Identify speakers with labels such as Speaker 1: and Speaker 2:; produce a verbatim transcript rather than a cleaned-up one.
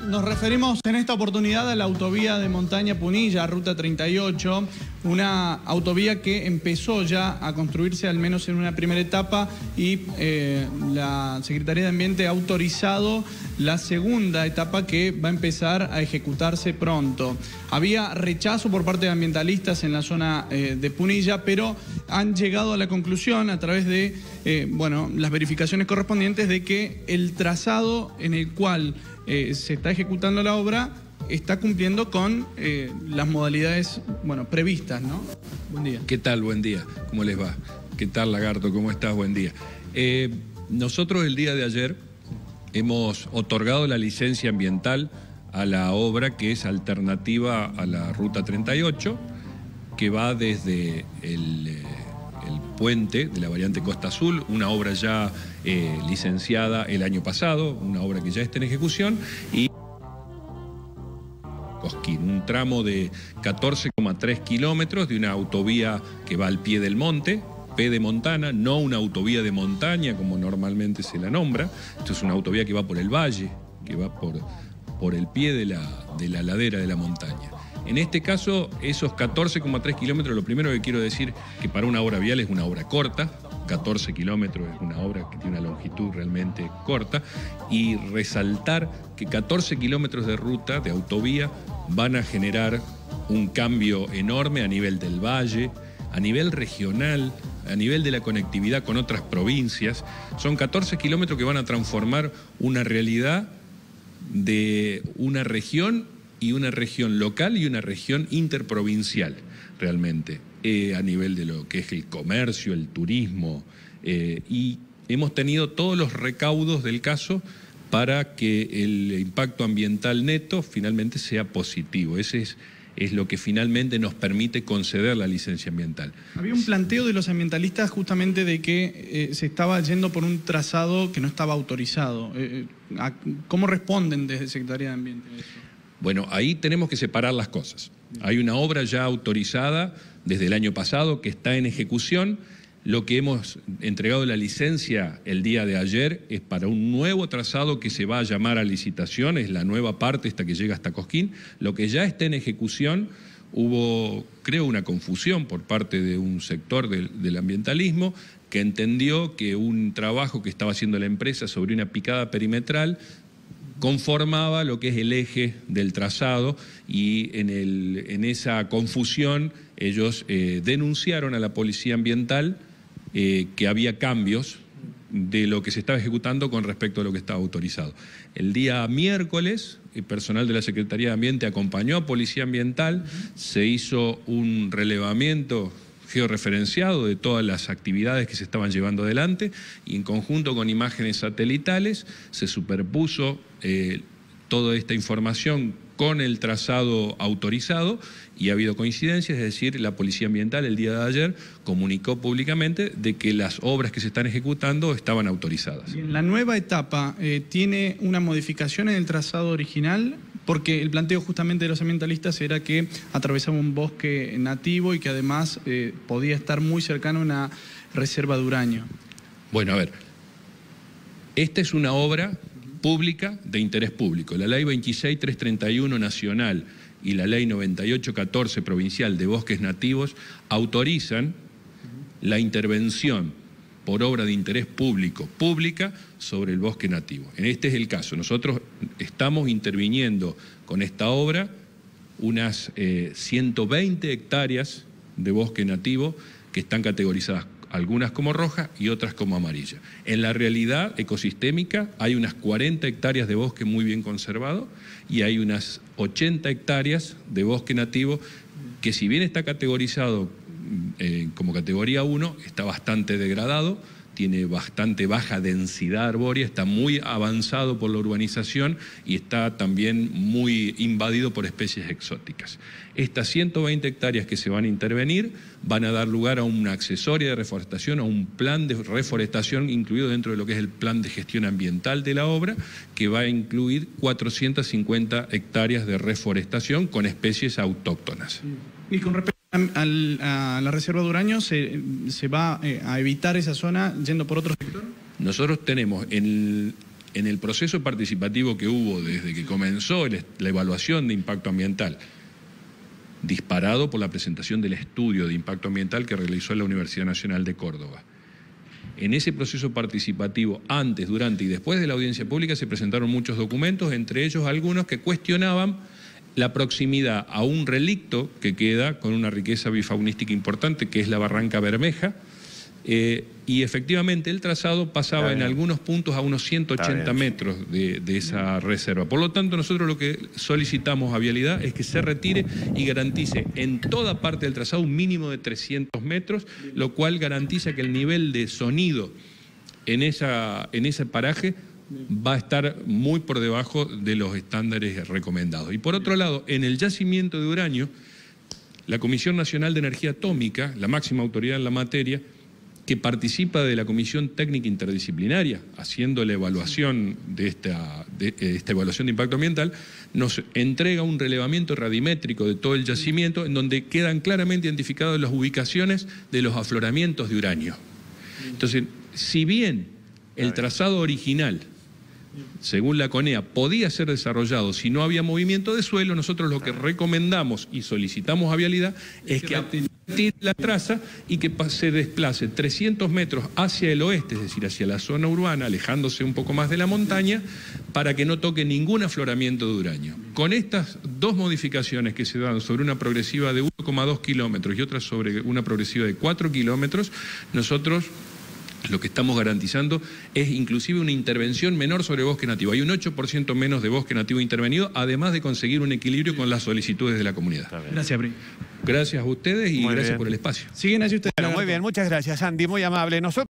Speaker 1: Nos referimos en esta oportunidad a la autovía de montaña Punilla, Ruta treinta y ocho, una autovía que empezó ya a construirse al menos en una primera etapa y eh, la Secretaría de Ambiente ha autorizado la segunda etapa que va a empezar a ejecutarse pronto. Había rechazo por parte de ambientalistas en la zona eh, de Punilla, pero han llegado a la conclusión a través de eh, bueno, las verificaciones correspondientes de que el trazado en el cual eh, se está ejecutando la obra está cumpliendo con eh, las modalidades bueno, previstas, ¿no? Buen día.
Speaker 2: ¿Qué tal? Buen día. ¿Cómo les va? ¿Qué tal, Lagarto? ¿Cómo estás? Buen día. Eh, nosotros el día de ayer hemos otorgado la licencia ambiental a la obra que es alternativa a la Ruta treinta y ocho, que va desde el, eh, el puente de la variante Costa Azul, una obra ya eh, licenciada el año pasado, una obra que ya está en ejecución, y Cosquín, un tramo de catorce coma tres kilómetros de una autovía que va al pie del monte, P de Montana, no una autovía de montaña como normalmente se la nombra. Esto es una autovía que va por el valle, que va por, por el pie de la, de la ladera de la montaña. En este caso, esos catorce coma tres kilómetros, lo primero que quiero decir que para una obra vial es una obra corta, catorce kilómetros es una obra que tiene una longitud realmente corta, y resaltar que catorce kilómetros de ruta, de autovía, van a generar un cambio enorme a nivel del valle, a nivel regional, a nivel de la conectividad con otras provincias. Son catorce kilómetros que van a transformar una realidad de una región y una región local y una región interprovincial, realmente, eh, a nivel de lo que es el comercio, el turismo, eh, y hemos tenido todos los recaudos del caso para que el impacto ambiental neto finalmente sea positivo. Ese es es lo que finalmente nos permite conceder la licencia ambiental.
Speaker 1: Había un planteo de los ambientalistas justamente de que eh, se estaba yendo por un trazado que no estaba autorizado. Eh, ¿Cómo responden desde Secretaría de Ambiente a eso?
Speaker 2: Bueno, ahí tenemos que separar las cosas. Hay una obra ya autorizada desde el año pasado que está en ejecución. Lo que hemos entregado la licencia el día de ayer es para un nuevo trazado que se va a llamar a licitación, es la nueva parte esta que llega hasta Cosquín. Lo que ya está en ejecución, hubo, creo, una confusión por parte de un sector del, del ambientalismo que entendió que un trabajo que estaba haciendo la empresa sobre una picada perimetral conformaba lo que es el eje del trazado, y en, el, en esa confusión ellos eh, denunciaron a la Policía Ambiental Eh, que había cambios de lo que se estaba ejecutando con respecto a lo que estaba autorizado. El día miércoles, el personal de la Secretaría de Ambiente acompañó a Policía Ambiental, se hizo un relevamiento georreferenciado de todas las actividades que se estaban llevando adelante, y en conjunto con imágenes satelitales se superpuso eh, toda esta información con el trazado autorizado, y ha habido coincidencias, es decir, la Policía Ambiental el día de ayer comunicó públicamente de que las obras que se están ejecutando estaban autorizadas.
Speaker 1: ¿Y en la nueva etapa eh, tiene una modificación en el trazado original? Porque el planteo justamente de los ambientalistas era que atravesaba un bosque nativo y que además eh, podía estar muy cercano a una reserva de uranio.
Speaker 2: Bueno, a ver, esta es una obra pública de interés público. La ley veintiséis mil trescientos treinta y uno nacional y la ley noventa y ocho mil catorce provincial de bosques nativos autorizan la intervención por obra de interés público, pública, sobre el bosque nativo. En este es el caso. Nosotros estamos interviniendo con esta obra unas eh, ciento veinte hectáreas de bosque nativo que están categorizadas, algunas como roja y otras como amarilla. En la realidad ecosistémica hay unas cuarenta hectáreas de bosque muy bien conservado y hay unas ochenta hectáreas de bosque nativo que, si bien está categorizado eh, como categoría uno, está bastante degradado, tiene bastante baja densidad arbórea, está muy avanzado por la urbanización y está también muy invadido por especies exóticas. Estas ciento veinte hectáreas que se van a intervenir van a dar lugar a una accesoria de reforestación, a un plan de reforestación incluido dentro de lo que es el plan de gestión ambiental de la obra, que va a incluir cuatrocientas cincuenta hectáreas de reforestación con especies autóctonas.
Speaker 1: Y con respecto a la reserva de uranio, ¿se, se va a evitar esa zona yendo por otro sector?
Speaker 2: Nosotros tenemos en, en el proceso participativo que hubo desde que comenzó el, la evaluación de impacto ambiental, disparado por la presentación del estudio de impacto ambiental que realizó la Universidad Nacional de Córdoba. En ese proceso participativo, antes, durante y después de la audiencia pública, se presentaron muchos documentos, entre ellos algunos que cuestionaban la proximidad a un relicto que queda con una riqueza bifaunística importante, que es la Barranca Bermeja, eh, y efectivamente el trazado pasaba en algunos puntos a unos ciento ochenta metros de, de esa reserva. Por lo tanto, nosotros lo que solicitamos a Vialidad es que se retire y garantice en toda parte del trazado un mínimo de trescientos metros, lo cual garantiza que el nivel de sonido en, esa, en ese paraje va a estar muy por debajo de los estándares recomendados. Y por otro lado, en el yacimiento de uranio, la Comisión Nacional de Energía Atómica, la máxima autoridad en la materia, que participa de la Comisión Técnica Interdisciplinaria, haciendo la evaluación de esta, de esta evaluación de impacto ambiental, nos entrega un relevamiento radimétrico de todo el yacimiento, en donde quedan claramente identificadas las ubicaciones de los afloramientos de uranio. Entonces, si bien el trazado original, según la CONEA, podía ser desarrollado si no había movimiento de suelo, nosotros lo que recomendamos y solicitamos a Vialidad es que retire la traza y que se desplace trescientos metros hacia el oeste, es decir, hacia la zona urbana, alejándose un poco más de la montaña, para que no toque ningún afloramiento de uranio. Con estas dos modificaciones que se dan sobre una progresiva de uno coma dos kilómetros y otra sobre una progresiva de cuatro kilómetros, nosotros lo que estamos garantizando es inclusive una intervención menor sobre bosque nativo. Hay un ocho por ciento menos de bosque nativo intervenido, además de conseguir un equilibrio con las solicitudes de la comunidad.
Speaker 1: Gracias, Bri.
Speaker 2: Gracias a ustedes y
Speaker 3: Muy
Speaker 2: gracias
Speaker 3: bien.
Speaker 2: por el espacio.
Speaker 1: Siguen allí ustedes.
Speaker 3: Bueno, muy bien, muchas gracias, Andy, muy amable. Nosotros